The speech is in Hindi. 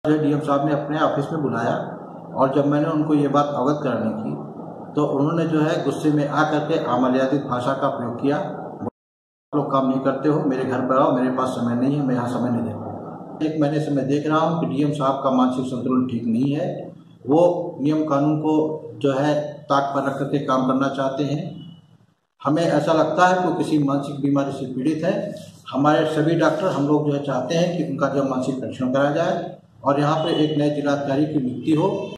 जो डीएम साहब ने अपने ऑफिस में बुलाया और जब मैंने उनको ये बात अवगत करने की तो उन्होंने जो है गुस्से में आकर के अमर्यादित भाषा का प्रयोग किया। आप लोग काम नहीं करते हो, मेरे घर पर आओ, मेरे पास समय नहीं है, मैं यहाँ समय नहीं दे पाऊँगा। 1 महीने से मैं देख रहा हूँ कि डीएम साहब का मानसिक संतुलन ठीक नहीं है। वो नियम कानून को जो है ताक पर रख करके काम करना चाहते हैं। हमें ऐसा लगता है कि वो किसी मानसिक बीमारी से पीड़ित है। हमारे सभी डॉक्टर हम लोग जो है चाहते हैं कि उनका जो मानसिक परीक्षण कराया जाए और यहाँ पे एक नए जिलाधिकारी की नियुक्ति हो।